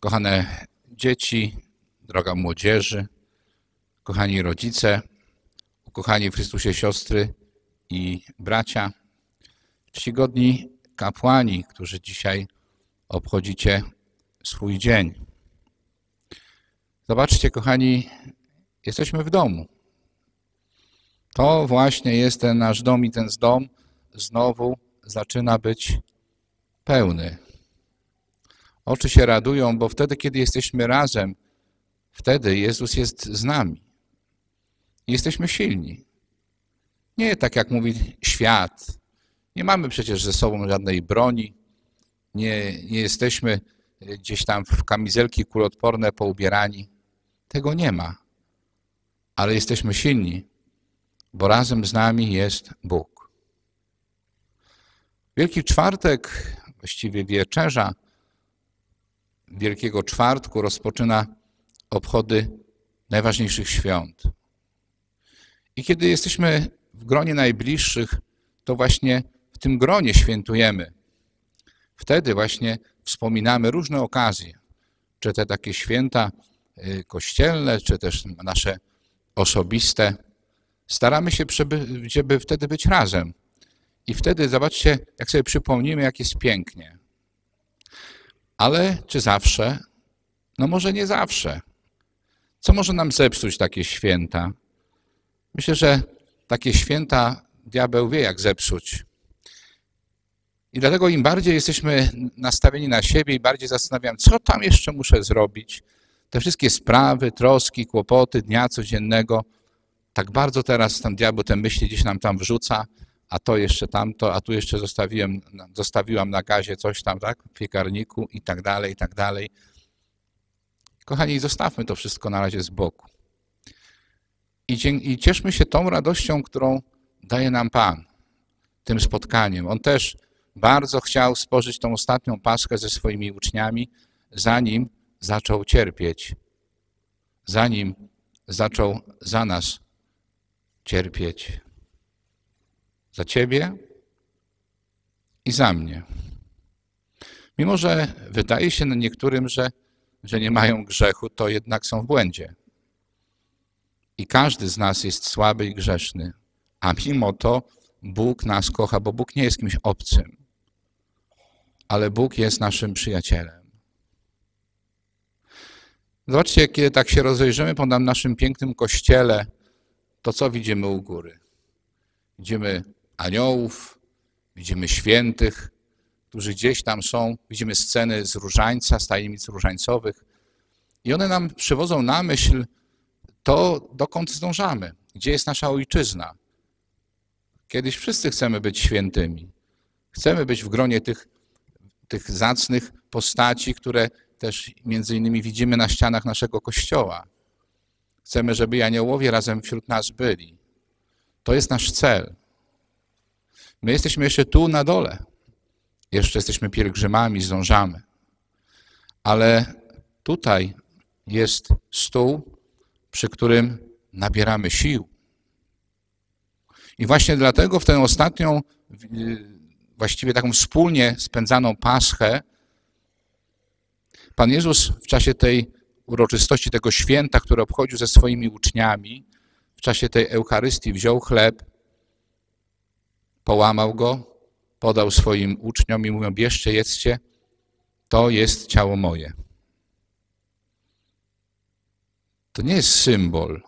Kochane dzieci, droga młodzieży, kochani rodzice, ukochani w Chrystusie siostry i bracia, czcigodni kapłani, którzy dzisiaj obchodzicie swój dzień. Zobaczcie, kochani, jesteśmy w domu. To właśnie jest ten nasz dom i ten dom znowu zaczyna być pełny. Oczy się radują, bo wtedy, kiedy jesteśmy razem, wtedy Jezus jest z nami. Jesteśmy silni. Nie tak jak mówi świat. Nie mamy przecież ze sobą żadnej broni. Nie jesteśmy gdzieś tam w kamizelki kuloodporne poubierani. Tego nie ma. Ale jesteśmy silni, bo razem z nami jest Bóg. Wielki Czwartek, właściwie wieczerza Wielkiego Czwartku rozpoczyna obchody najważniejszych świąt. I kiedy jesteśmy w gronie najbliższych, to właśnie w tym gronie świętujemy. Wtedy właśnie wspominamy różne okazje, czy te takie święta kościelne, czy też nasze osobiste. Staramy się, żeby wtedy być razem. I wtedy zobaczcie, jak sobie przypomnimy, jak jest pięknie. Ale czy zawsze? No może nie zawsze. Co może nam zepsuć takie święta? Myślę, że takie święta diabeł wie, jak zepsuć. I dlatego im bardziej jesteśmy nastawieni na siebie i bardziej zastanawiam, co tam jeszcze muszę zrobić, te wszystkie sprawy, troski, kłopoty dnia codziennego, tak bardzo teraz tam diabeł te myśli gdzieś nam tam wrzuca, a to jeszcze tamto, a tu jeszcze zostawiłam na gazie coś tam, tak, w piekarniku i tak dalej, i tak dalej. Kochani, zostawmy to wszystko na razie z boku. I cieszmy się tą radością, którą daje nam Pan, tym spotkaniem. On też bardzo chciał spożyć tą ostatnią Paschę ze swoimi uczniami, zanim zaczął cierpieć, zanim zaczął za nas cierpieć. Za ciebie i za mnie. Mimo że wydaje się niektórym, że nie mają grzechu, to jednak są w błędzie. I każdy z nas jest słaby i grzeszny. A mimo to Bóg nas kocha, bo Bóg nie jest kimś obcym. Ale Bóg jest naszym przyjacielem. Zobaczcie, kiedy tak się rozejrzymy po naszym pięknym kościele, to co widzimy u góry? Widzimy aniołów, widzimy świętych, którzy gdzieś tam są, widzimy sceny z różańca, z tajemnic różańcowych i one nam przywodzą na myśl to, dokąd zdążamy, gdzie jest nasza ojczyzna. Kiedyś wszyscy chcemy być świętymi. Chcemy być w gronie tych zacnych postaci, które też między innymi widzimy na ścianach naszego kościoła. Chcemy, żeby aniołowie razem wśród nas byli. To jest nasz cel. My jesteśmy jeszcze tu na dole. Jeszcze jesteśmy pielgrzymami, zdążamy. Ale tutaj jest stół, przy którym nabieramy sił. I właśnie dlatego w tę ostatnią, właściwie taką wspólnie spędzaną Paschę, Pan Jezus w czasie tej uroczystości, tego święta, które obchodził ze swoimi uczniami, w czasie tej Eucharystii wziął chleb, połamał go, podał swoim uczniom i mówią: bierzcie, jedzcie, to jest ciało moje. To nie jest symbol.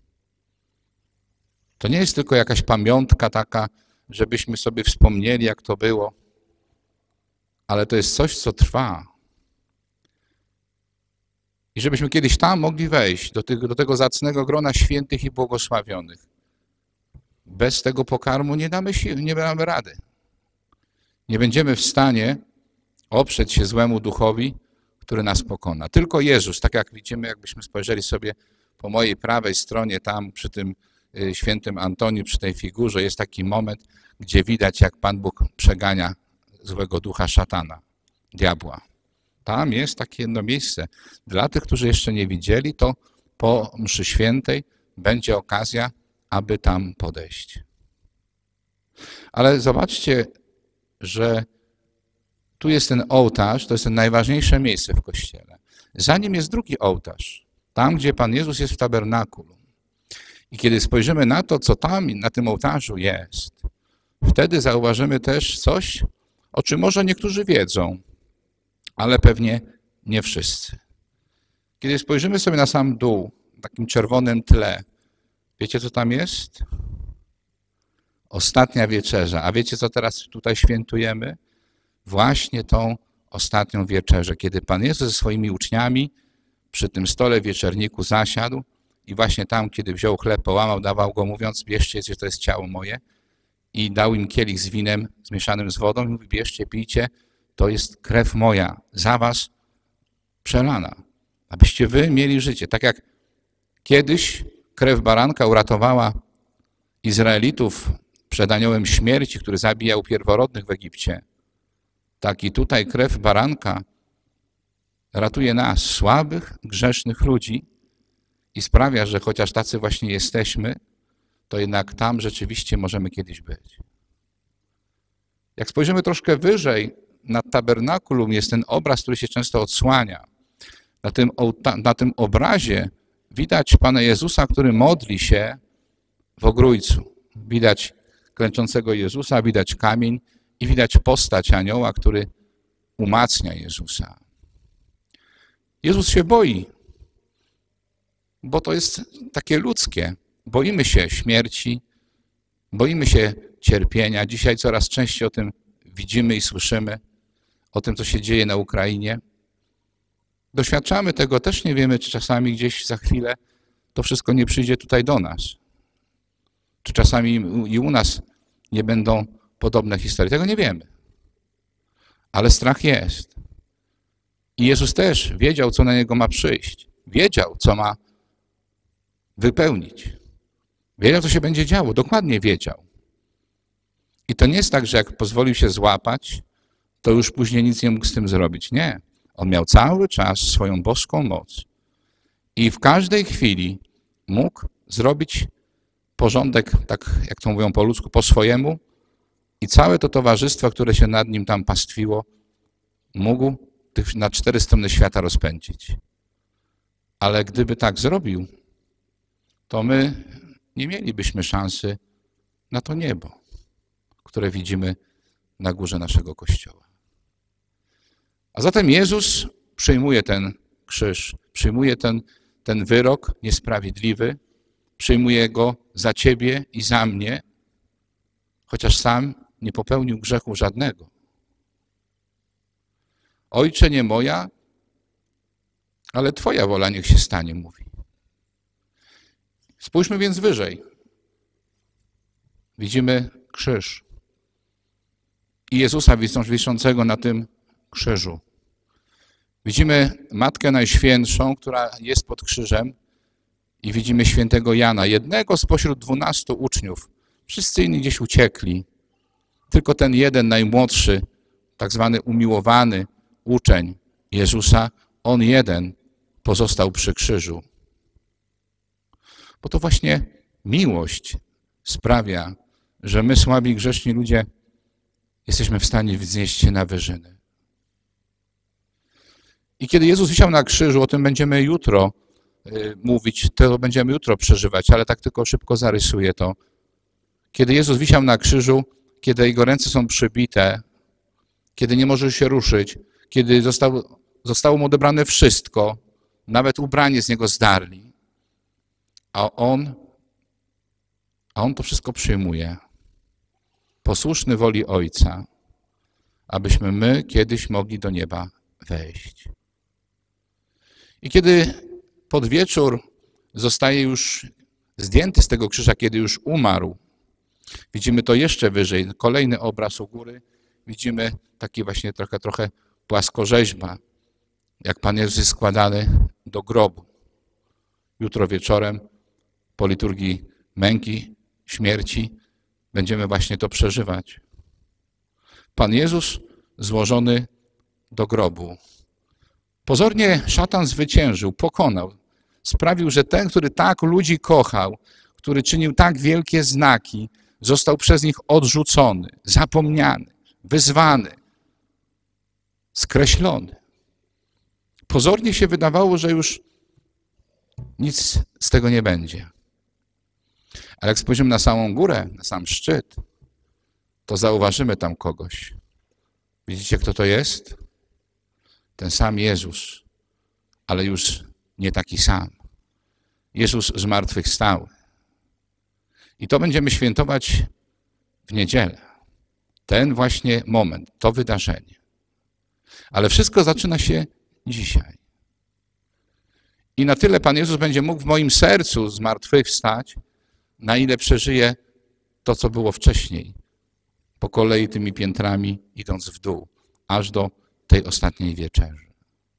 To nie jest tylko jakaś pamiątka taka, żebyśmy sobie wspomnieli, jak to było, ale to jest coś, co trwa. I żebyśmy kiedyś tam mogli wejść, do tego zacnego grona świętych i błogosławionych. Bez tego pokarmu nie damy sił, nie damy rady. Nie będziemy w stanie oprzeć się złemu duchowi, który nas pokona. Tylko Jezus, tak jak widzimy, jakbyśmy spojrzeli sobie po mojej prawej stronie, tam przy tym świętym Antoniu, przy tej figurze, jest taki moment, gdzie widać, jak Pan Bóg przegania złego ducha szatana, diabła. Tam jest takie jedno miejsce. Dla tych, którzy jeszcze nie widzieli, to po mszy świętej będzie okazja, aby tam podejść. Ale zobaczcie, że tu jest ten ołtarz, to jest najważniejsze miejsce w Kościele. Za nim jest drugi ołtarz, tam, gdzie Pan Jezus jest w tabernakulum. I kiedy spojrzymy na to, co tam na tym ołtarzu jest, wtedy zauważymy też coś, o czym może niektórzy wiedzą, ale pewnie nie wszyscy. Kiedy spojrzymy sobie na sam dół, w takim czerwonym tle, wiecie, co tam jest? Ostatnia wieczerza. A wiecie, co teraz tutaj świętujemy? Właśnie tą ostatnią wieczerzę, kiedy Pan Jezus ze swoimi uczniami przy tym stole wieczerniku zasiadł i właśnie tam, kiedy wziął chleb, połamał, dawał go, mówiąc, bierzcie, że to jest ciało moje, i dał im kielich z winem zmieszanym z wodą i mówi, bierzcie, pijcie, to jest krew moja, za was przelana, abyście wy mieli życie. Tak jak kiedyś krew baranka uratowała Izraelitów przed aniołem śmierci, który zabijał pierworodnych w Egipcie, tak i tutaj krew baranka ratuje nas, słabych, grzesznych ludzi i sprawia, że chociaż tacy właśnie jesteśmy, to jednak tam rzeczywiście możemy kiedyś być. Jak spojrzymy troszkę wyżej, nad tabernakulum jest ten obraz, który się często odsłania. Na tym obrazie widać Pana Jezusa, który modli się w ogrójcu. Widać klęczącego Jezusa, widać kamień i widać postać anioła, który umacnia Jezusa. Jezus się boi, bo to jest takie ludzkie. Boimy się śmierci, boimy się cierpienia. Dzisiaj coraz częściej o tym widzimy i słyszymy, o tym, co się dzieje na Ukrainie. Doświadczamy tego, też nie wiemy, czy czasami gdzieś za chwilę to wszystko nie przyjdzie tutaj do nas. Czy czasami i u nas nie będą podobne historie. Tego nie wiemy. Ale strach jest. I Jezus też wiedział, co na Niego ma przyjść. Wiedział, co ma wypełnić. Wiedział, co się będzie działo. Dokładnie wiedział. I to nie jest tak, że jak pozwolił się złapać, to już później nic nie mógł z tym zrobić. Nie. On miał cały czas swoją boską moc. I w każdej chwili mógł zrobić porządek, tak jak to mówią po ludzku, po swojemu i całe to towarzystwo, które się nad nim tam pastwiło, mógł na 4 strony świata rozpędzić. Ale gdyby tak zrobił, to my nie mielibyśmy szansy na to niebo, które widzimy na górze naszego Kościoła. A zatem Jezus przyjmuje ten krzyż, przyjmuje ten wyrok niesprawiedliwy, przyjmuje go za ciebie i za mnie, chociaż sam nie popełnił grzechu żadnego. Ojcze, nie moja, ale Twoja wola niech się stanie, mówi. Spójrzmy więc wyżej. Widzimy krzyż i Jezusa wiszącego na tym krzyżu. Widzimy Matkę Najświętszą, która jest pod krzyżem i widzimy świętego Jana, jednego spośród 12 uczniów. Wszyscy inni gdzieś uciekli. Tylko ten jeden, najmłodszy, tak zwany umiłowany uczeń Jezusa, on jeden pozostał przy krzyżu. Bo to właśnie miłość sprawia, że my, słabi, grzeszni ludzie, jesteśmy w stanie wznieść się na wyżyny. I kiedy Jezus wisiał na krzyżu, o tym będziemy jutro mówić, to będziemy jutro przeżywać, ale tak tylko szybko zarysuję to. Kiedy Jezus wisiał na krzyżu, kiedy Jego ręce są przybite, kiedy nie może się ruszyć, kiedy zostało mu odebrane wszystko, nawet ubranie z Niego zdarli, a On to wszystko przyjmuje. Posłuszny woli Ojca, abyśmy my kiedyś mogli do nieba wejść. I kiedy pod wieczór zostaje już zdjęty z tego krzyża, kiedy już umarł, widzimy to jeszcze wyżej, kolejny obraz u góry, widzimy taki właśnie trochę płaskorzeźba, jak Pan Jezus jest składany do grobu. Jutro wieczorem po liturgii męki, śmierci będziemy właśnie to przeżywać. Pan Jezus złożony do grobu. Pozornie szatan zwyciężył, pokonał. Sprawił, że ten, który tak ludzi kochał, który czynił tak wielkie znaki, został przez nich odrzucony, zapomniany, wyzwany, skreślony. Pozornie się wydawało, że już nic z tego nie będzie. Ale jak spojrzymy na samą górę, na sam szczyt, to zauważymy tam kogoś. Widzicie, kto to jest? Ten sam Jezus, ale już nie taki sam. Jezus zmartwychwstały. I to będziemy świętować w niedzielę. Ten właśnie moment, to wydarzenie. Ale wszystko zaczyna się dzisiaj. I na tyle Pan Jezus będzie mógł w moim sercu zmartwychwstać, na ile przeżyje to, co było wcześniej, po kolei tymi piętrami idąc w dół, aż do tej ostatniej wieczerzy.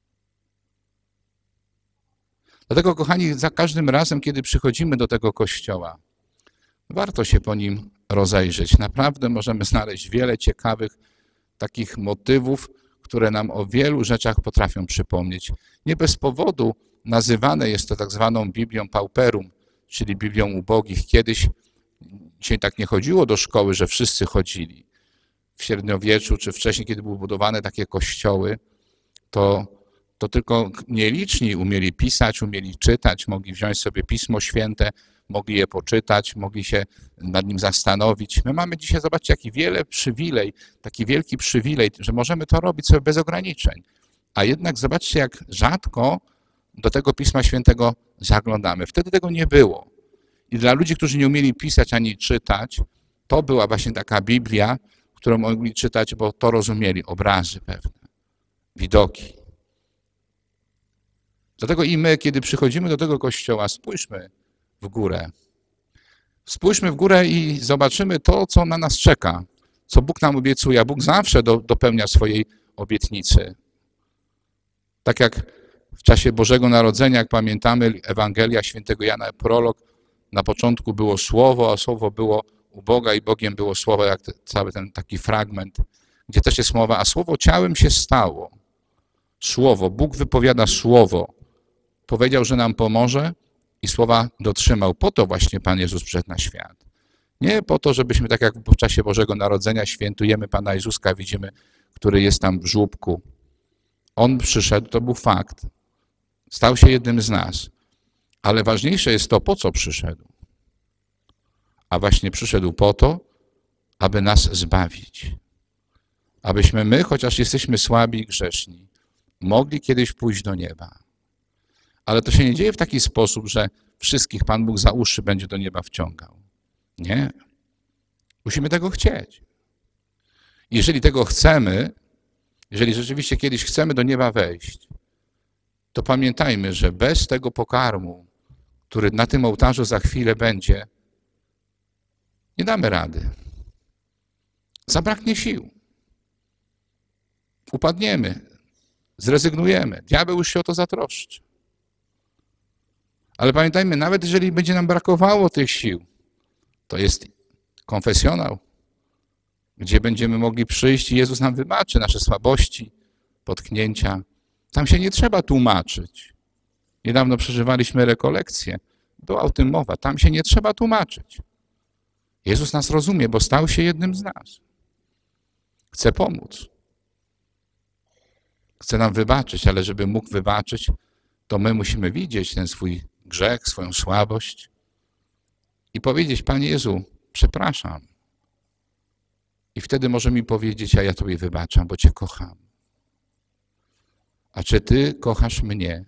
Dlatego, kochani, za każdym razem, kiedy przychodzimy do tego kościoła, warto się po nim rozejrzeć. Naprawdę możemy znaleźć wiele ciekawych takich motywów, które nam o wielu rzeczach potrafią przypomnieć. Nie bez powodu nazywane jest to tak zwaną Biblią Pauperum, czyli Biblią ubogich. Kiedyś, dzisiaj tak nie chodziło do szkoły, że wszyscy chodzili. W średniowieczu czy wcześniej, kiedy były budowane takie kościoły, to tylko nieliczni umieli pisać, umieli czytać, mogli wziąć sobie Pismo Święte, mogli je poczytać, mogli się nad nim zastanowić. My mamy dzisiaj, zobaczcie, taki wielki przywilej, że możemy to robić sobie bez ograniczeń. A jednak zobaczcie, jak rzadko do tego Pisma Świętego zaglądamy. Wtedy tego nie było. I dla ludzi, którzy nie umieli pisać ani czytać, to była właśnie taka Biblia, którą mogli czytać, bo to rozumieli, obrazy pewne, widoki. Dlatego i my, kiedy przychodzimy do tego kościoła, spójrzmy w górę. Spójrzmy w górę i zobaczymy to, co na nas czeka, co Bóg nam obiecuje, a Bóg zawsze dopełnia swojej obietnicy. Tak jak w czasie Bożego Narodzenia, jak pamiętamy, Ewangelia Świętego Jana, prolog, na początku było Słowo, a Słowo było u Boga i Bogiem było Słowo, jak cały ten taki fragment, gdzie też jest mowa, a Słowo ciałem się stało. Słowo, Bóg wypowiada Słowo. Powiedział, że nam pomoże i słowa dotrzymał. Po to właśnie Pan Jezus przyszedł na świat. Nie po to, żebyśmy tak jak w czasie Bożego Narodzenia świętujemy Pana Jezuska, widzimy, który jest tam w żłóbku. On przyszedł, to był fakt. Stał się jednym z nas. Ale ważniejsze jest to, po co przyszedł. A właśnie przyszedł po to, aby nas zbawić. Abyśmy my, chociaż jesteśmy słabi i grzeszni, mogli kiedyś pójść do nieba. Ale to się nie dzieje w taki sposób, że wszystkich Pan Bóg za uszy będzie do nieba wciągał. Nie. Musimy tego chcieć. Jeżeli tego chcemy, jeżeli rzeczywiście kiedyś chcemy do nieba wejść, to pamiętajmy, że bez tego pokarmu, który na tym ołtarzu za chwilę będzie, nie damy rady. Zabraknie sił. Upadniemy, zrezygnujemy. Diabeł już się o to zatroszczy. Ale pamiętajmy, nawet jeżeli będzie nam brakowało tych sił, to jest konfesjonał, gdzie będziemy mogli przyjść i Jezus nam wybaczy nasze słabości, potknięcia. Tam się nie trzeba tłumaczyć. Niedawno przeżywaliśmy rekolekcję. Była o tym mowa. Tam się nie trzeba tłumaczyć. Jezus nas rozumie, bo stał się jednym z nas. Chce pomóc. Chce nam wybaczyć, ale żeby mógł wybaczyć, to my musimy widzieć ten swój grzech, swoją słabość i powiedzieć, Panie Jezu, przepraszam. I wtedy może mi powiedzieć, a ja Tobie wybaczam, bo Cię kocham. A czy Ty kochasz mnie?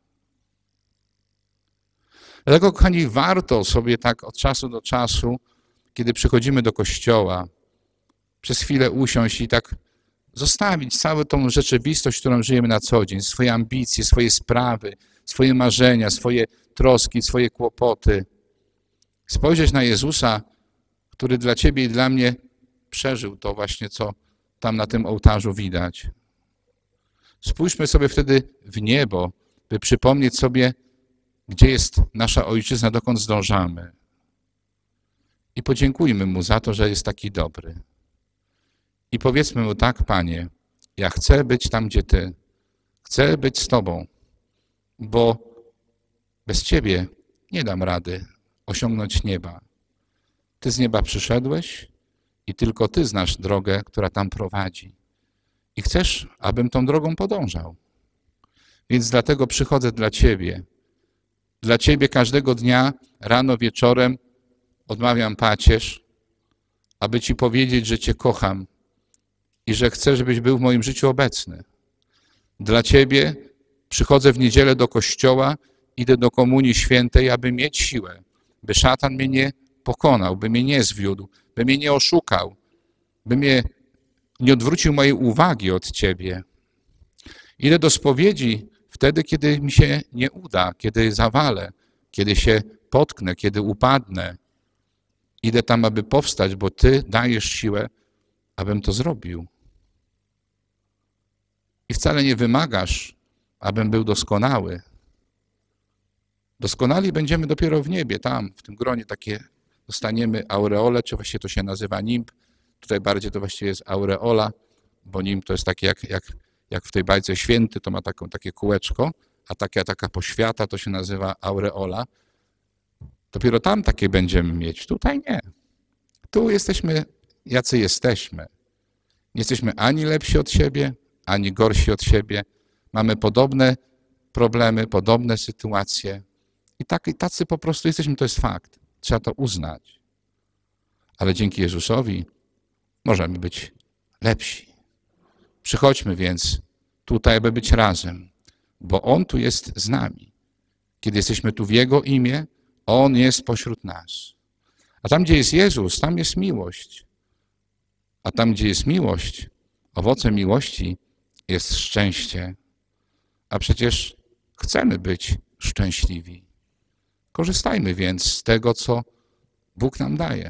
Dlatego, kochani, warto sobie tak od czasu do czasu, kiedy przychodzimy do kościoła, przez chwilę usiąść i tak zostawić całą tą rzeczywistość, którą żyjemy na co dzień, swoje ambicje, swoje sprawy, swoje marzenia, swoje troski, swoje kłopoty. Spojrzeć na Jezusa, który dla Ciebie i dla mnie przeżył to właśnie, co tam na tym ołtarzu widać. Spójrzmy sobie wtedy w niebo, by przypomnieć sobie, gdzie jest nasza Ojczyzna, dokąd zdążamy. I podziękujmy Mu za to, że jest taki dobry. I powiedzmy Mu, tak, Panie, ja chcę być tam, gdzie Ty. Chcę być z Tobą, bo bez Ciebie nie dam rady osiągnąć nieba. Ty z nieba przyszedłeś i tylko Ty znasz drogę, która tam prowadzi. I chcesz, abym tą drogą podążał. Więc dlatego przychodzę dla Ciebie. Dla Ciebie każdego dnia, rano, wieczorem odmawiam pacierz, aby Ci powiedzieć, że Cię kocham i że chcę, żebyś był w moim życiu obecny. Dla Ciebie przychodzę w niedzielę do kościoła, idę do komunii świętej, aby mieć siłę, by szatan mnie nie pokonał, by mnie nie zwiódł, by mnie nie oszukał, by mnie nie odwrócił mojej uwagi od Ciebie. Idę do spowiedzi wtedy, kiedy mi się nie uda, kiedy zawalę, kiedy się potknę, kiedy upadnę. Idę tam, aby powstać, bo Ty dajesz siłę, abym to zrobił. I wcale nie wymagasz, abym był doskonały. Doskonali będziemy dopiero w niebie, tam, w tym gronie takie dostaniemy aureole, czy właściwie to się nazywa nimb. Tutaj bardziej to właściwie jest aureola, bo nimb to jest takie jak w tej bajce święty, to ma takie kółeczko, a taka poświata to się nazywa aureola. Dopiero tam takie będziemy mieć, tutaj nie. Tu jesteśmy, jacy jesteśmy. Nie jesteśmy ani lepsi od siebie, ani gorsi od siebie. Mamy podobne problemy, podobne sytuacje. I tacy po prostu jesteśmy, to jest fakt. Trzeba to uznać. Ale dzięki Jezusowi możemy być lepsi. Przychodźmy więc tutaj, aby być razem, bo On tu jest z nami. Kiedy jesteśmy tu w Jego imię, On jest pośród nas. A tam, gdzie jest Jezus, tam jest miłość. A tam, gdzie jest miłość, owocem miłości jest szczęście. A przecież chcemy być szczęśliwi. Korzystajmy więc z tego, co Bóg nam daje.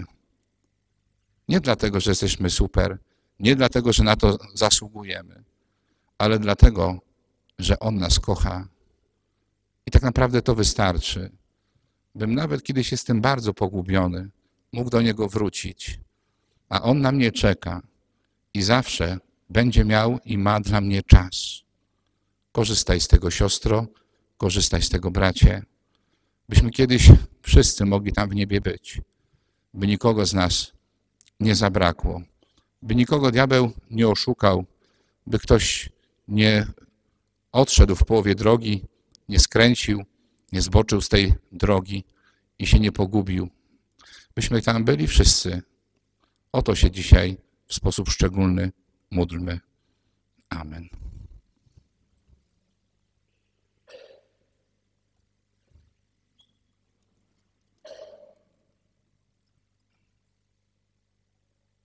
Nie dlatego, że jesteśmy super, nie dlatego, że na to zasługujemy, ale dlatego, że On nas kocha. I tak naprawdę to wystarczy, bym nawet kiedyś jestem bardzo pogubiony, mógł do Niego wrócić, a On na mnie czeka i zawsze będzie miał i ma dla mnie czas. Korzystaj z tego, siostro, korzystaj z tego, bracie, byśmy kiedyś wszyscy mogli tam w niebie być, by nikogo z nas nie zabrakło, by nikogo diabeł nie oszukał, by ktoś nie odszedł w połowie drogi, nie skręcił, nie zboczył z tej drogi i się nie pogubił. Byśmy tam byli wszyscy. O to się dzisiaj w sposób szczególny módlmy. Amen.